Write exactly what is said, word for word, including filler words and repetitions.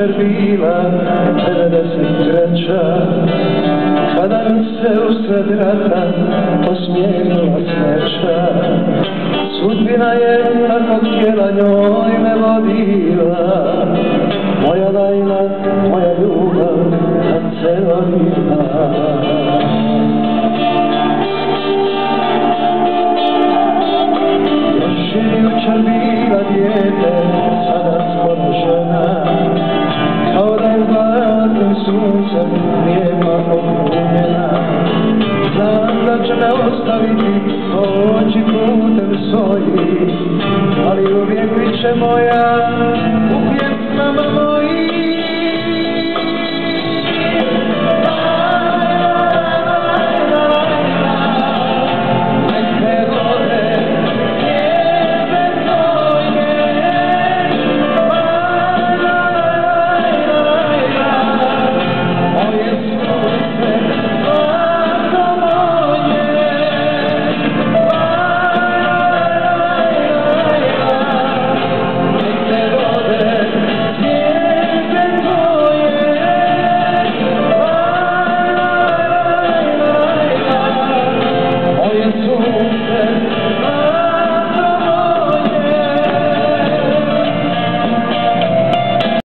jučer bila devedeset treća, kada mi se usred rata osmijenila sreća. Sudbina je tako htjela, njoj me vodila, moja Lajla, moja ljubav, na celorina. Još je jučer bila dijete, sada skoro žena, kao da je zlatnim suncem lijepa okrunjena. Znam da će me ostaviti, poći putem svojim, ali uvijek bit će moja, u pjesmama moja.